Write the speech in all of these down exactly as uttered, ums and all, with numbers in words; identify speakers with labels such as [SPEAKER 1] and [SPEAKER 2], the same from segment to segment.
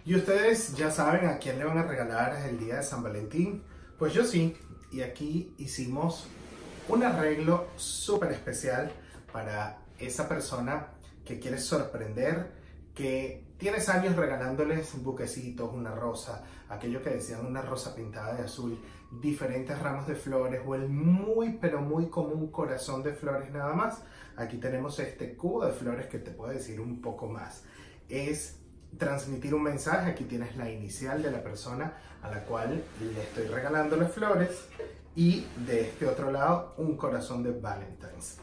[SPEAKER 1] Y ustedes ya saben a quién le van a regalar el día de San Valentín. Pues yo sí, y aquí hicimos un arreglo súper especial para esa persona que quiere sorprender, que tienes años regalándoles buquecitos, una rosa, aquello que decían una rosa pintada de azul, diferentes ramos de flores o el muy pero muy común corazón de flores nada más. Aquí tenemos este cubo de flores que te puede decir un poco más. Es transmitir un mensaje. Aquí tienes la inicial de la persona a la cual le estoy regalando las flores y de este otro lado un corazón de Valentine's.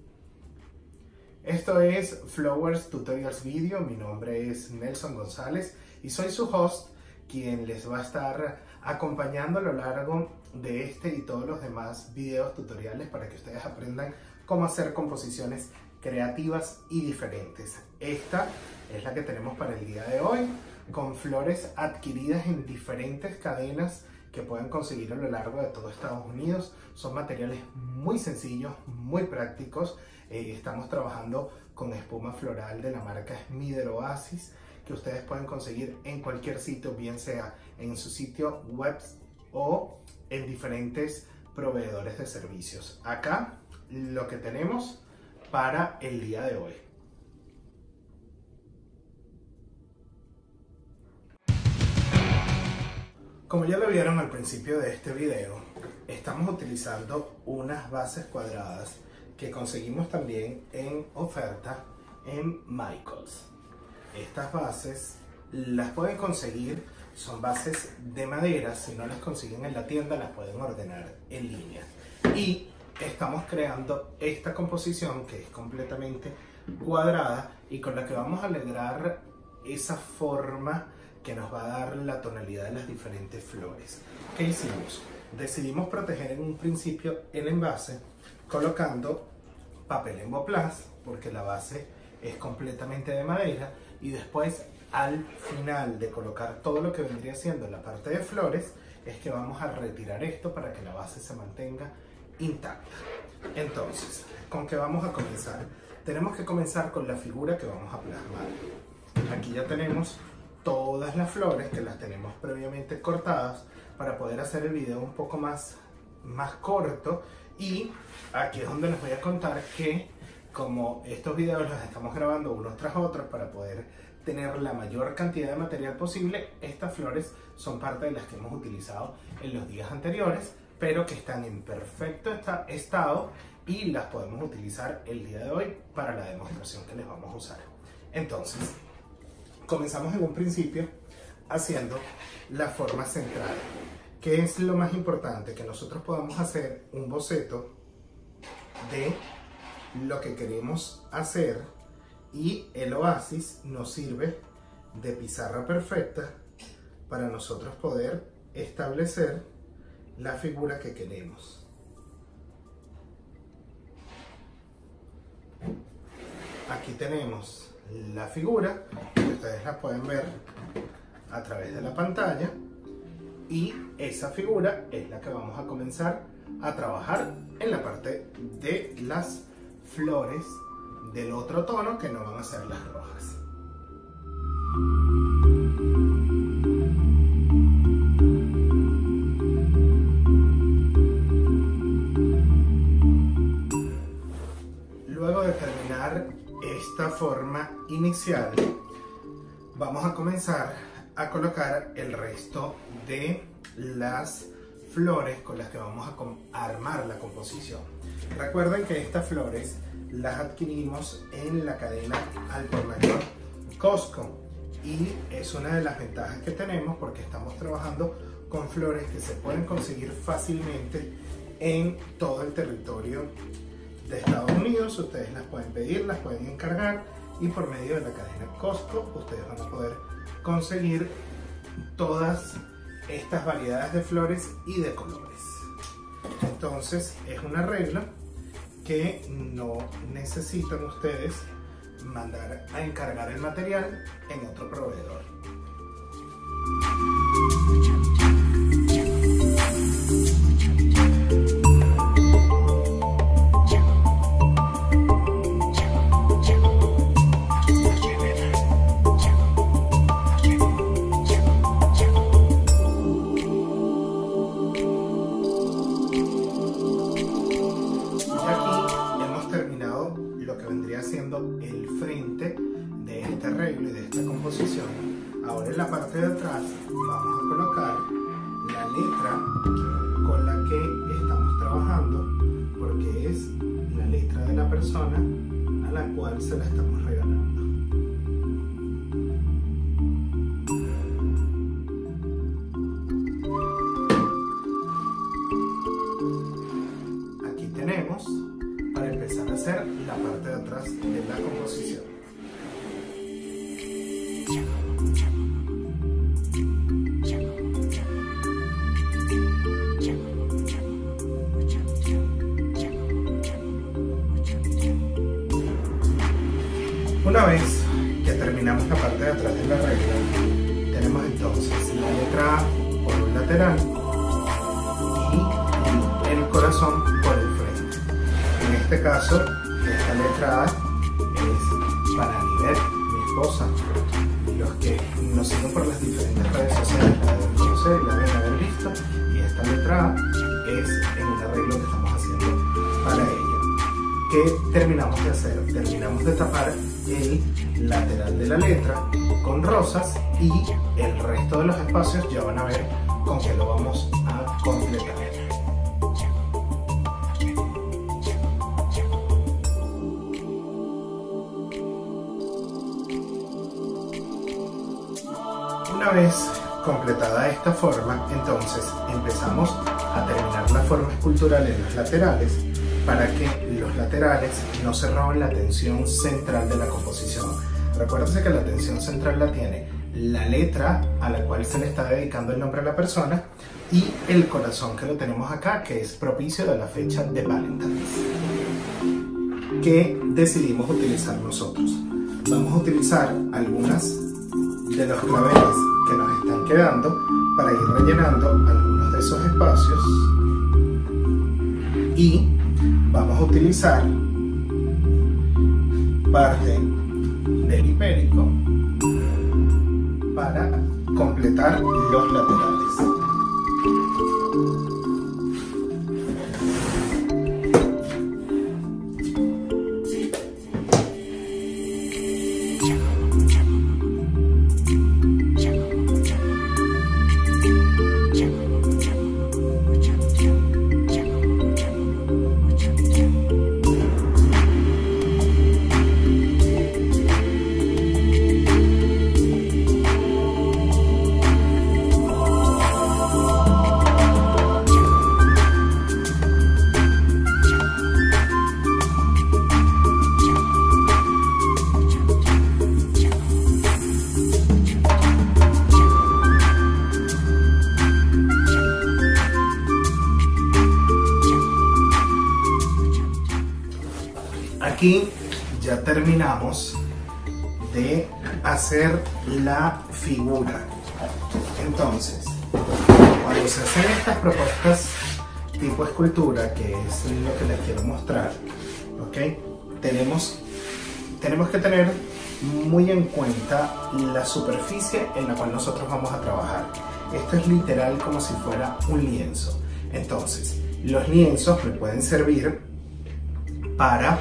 [SPEAKER 1] Esto es Flowers Tutorials Video. Mi nombre es Nelson González y soy su host, quien les va a estar acompañando a lo largo de este y todos los demás videos tutoriales para que ustedes aprendan cómo hacer composiciones creativas y diferentes. Esta es la que tenemos para el día de hoy, con flores adquiridas en diferentes cadenas que pueden conseguir a lo largo de todo Estados Unidos. Son materiales muy sencillos, muy prácticos. Eh, estamos trabajando con espuma floral de la marca Smithers Oasis, que ustedes pueden conseguir en cualquier sitio, bien sea en su sitio web o en diferentes proveedores de servicios. Acá lo que tenemos para el día de hoy. Como ya lo vieron al principio de este video, estamos utilizando unas bases cuadradas que conseguimos también en oferta en Michaels. Estas bases las pueden conseguir, son bases de madera. Si no las consiguen en la tienda, las pueden ordenar en línea. Y estamos creando esta composición que es completamente cuadrada y con la que vamos a lograr esa forma que nos va a dar la tonalidad de las diferentes flores. ¿Qué hicimos? Decidimos proteger en un principio el envase colocando papel emboplast, porque la base es completamente de madera, y después al final de colocar todo lo que vendría siendo la parte de flores es que vamos a retirar esto para que la base se mantenga intacta. Entonces, ¿con qué vamos a comenzar? Tenemos que comenzar con la figura que vamos a plasmar. Aquí ya tenemos todas las flores que las tenemos previamente cortadas para poder hacer el video un poco más, más corto. Y aquí es donde les voy a contar que como estos videos los estamos grabando unos tras otros para poder tener la mayor cantidad de material posible, estas flores son parte de las que hemos utilizado en los días anteriores, pero que están en perfecto estado y las podemos utilizar el día de hoy para la demostración que les vamos a usar. Entonces, comenzamos en un principio haciendo la forma central, que es lo más importante, que nosotros podamos hacer un boceto de lo que queremos hacer, y el oasis nos sirve de pizarra perfecta para nosotros poder establecer la figura que queremos. Aquí tenemos la figura, que ustedes la pueden ver a través de la pantalla, y esa figura es la que vamos a comenzar a trabajar en la parte de las flores del otro tono, que no van a ser las rojas. Luego de terminar esta forma inicial, vamos a comenzar a colocar el resto de las flores con las que vamos a armar la composición. Recuerden que estas flores las adquirimos en la cadena al por mayor Costco, y es una de las ventajas que tenemos porque estamos trabajando con flores que se pueden conseguir fácilmente en todo el territorio de Estados Unidos. Ustedes las pueden pedir, las pueden encargar, y por medio de la cadena Costco ustedes van a poder conseguir todas estas variedades de flores y de colores. Entonces es un arreglo que no necesitan ustedes mandar a encargar el material en otro proveedor. este arreglo y de esta composición, ahora en la parte de atrás vamos a colocar la letra con la que estamos trabajando, porque es la letra de la persona a la cual se la estamos regalando. Aquí tenemos para empezar a hacer la parte de atrás de la composición. Una vez que terminamos la parte de atrás de la regla, tenemos entonces la letra A por un lateral y el corazón por el frente. En este caso, esta letra A es para Nivel, mi esposa. Los que nos siguen por las diferentes redes sociales la deben conocer y la deben haber visto. Y esta letra A es en un arreglo que estamos haciendo para ella. ¿Qué terminamos de hacer? Terminamos de tapar el lateral de la letra con rosas y el resto de los espacios ya van a ver con qué lo vamos a completar. Una vez completada esta forma, entonces empezamos a terminar la forma escultural en los laterales para que los laterales no se roben la tensión central de la composición. Recuérdense que la tensión central la tiene la letra a la cual se le está dedicando el nombre a la persona y el corazón que lo tenemos acá, que es propicio de la fecha de Valentine's, que decidimos utilizar nosotros. Vamos a utilizar algunas de los claveles que nos están quedando para ir rellenando algunos de esos espacios y vamos a utilizar parte del hipérico para completar los laterales. Aquí ya terminamos de hacer la figura. Entonces, cuando se hacen estas propuestas tipo escultura, que es lo que les quiero mostrar, ¿okay? tenemos, tenemos que tener muy en cuenta la superficie en la cual nosotros vamos a trabajar. Esto es literal como si fuera un lienzo. Entonces, los lienzos me pueden servir para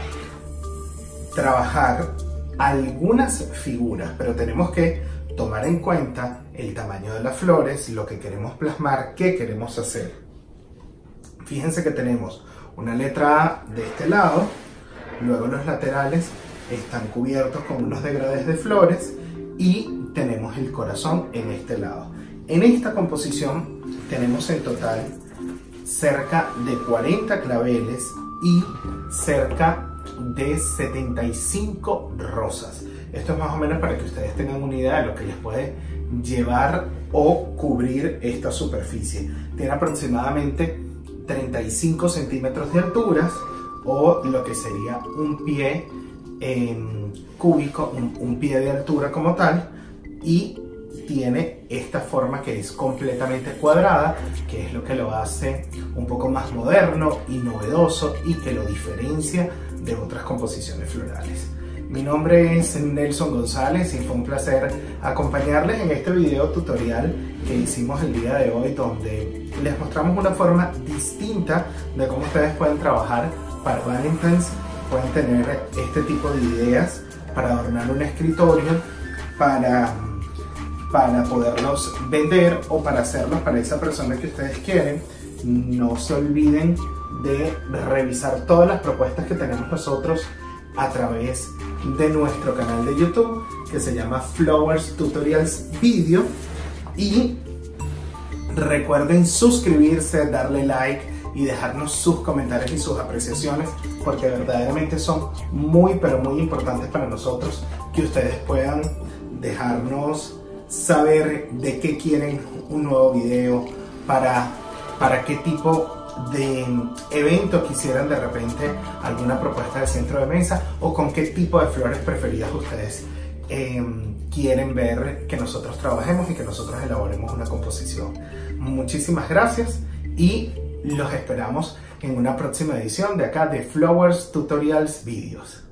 [SPEAKER 1] trabajar algunas figuras, pero tenemos que tomar en cuenta el tamaño de las flores, lo que queremos plasmar, qué queremos hacer. Fíjense que tenemos una letra A de este lado, luego los laterales están cubiertos con unos degradés de flores y tenemos el corazón en este lado. En esta composición tenemos en total cerca de cuarenta claveles y cerca de setenta y cinco rosas. Esto es más o menos para que ustedes tengan una idea de lo que les puede llevar o cubrir esta superficie. Tiene aproximadamente treinta y cinco centímetros de alturas, o lo que sería un pie eh, cúbico, un, un pie de altura como tal, y tiene esta forma que es completamente cuadrada, que es lo que lo hace un poco más moderno y novedoso y que lo diferencia de otras composiciones florales. Mi nombre es Nelson González y fue un placer acompañarles en este video tutorial que hicimos el día de hoy, donde les mostramos una forma distinta de cómo ustedes pueden trabajar para Valentine's. Pueden tener este tipo de ideas para adornar un escritorio para, para poderlos vender o para hacerlos para esa persona que ustedes quieren. No se olviden de revisar todas las propuestas que tenemos nosotros a través de nuestro canal de YouTube, que se llama Flowers Tutorials Video, y recuerden suscribirse, darle like y dejarnos sus comentarios y sus apreciaciones, porque verdaderamente son muy pero muy importantes para nosotros que ustedes puedan dejarnos saber de qué quieren un nuevo video, para, para qué tipo de evento quisieran de repente alguna propuesta de centro de mesa, o con qué tipo de flores preferidas ustedes eh, quieren ver que nosotros trabajemos y que nosotros elaboremos una composición. Muchísimas gracias y los esperamos en una próxima edición de acá de Flowers Tutorials Videos.